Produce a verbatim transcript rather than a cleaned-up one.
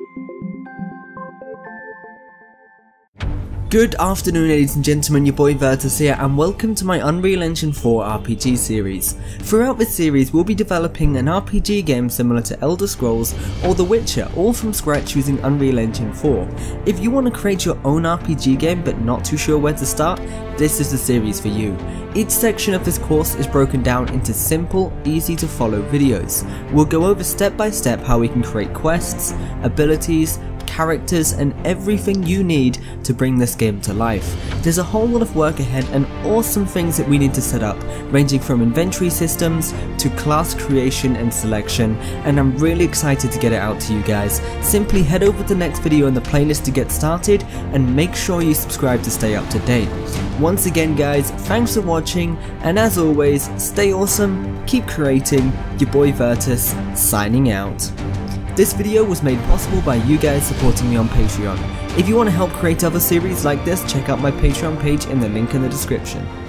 Good afternoon ladies and gentlemen, your boy Virtus here and welcome to my Unreal Engine four R P G series. Throughout this series we'll be developing an R P G game similar to Elder Scrolls or The Witcher, all from scratch using Unreal Engine four. If you want to create your own R P G game but not too sure where to start, this is the series for you. Each section of this course is broken down into simple, easy to follow videos. We'll go over step by step how we can create quests, abilities, characters and everything you need to bring this game to life. There's a whole lot of work ahead and awesome things that we need to set up, ranging from inventory systems to class creation and selection, and I'm really excited to get it out to you guys. Simply head over to the next video in the playlist to get started and make sure you subscribe to stay up to date. Once again guys, thanks for watching and as always, stay awesome, keep creating, your boy Virtus signing out. This video was made possible by you guys supporting me on Patreon. If you want to help create other series like this, check out my Patreon page in the link in the description.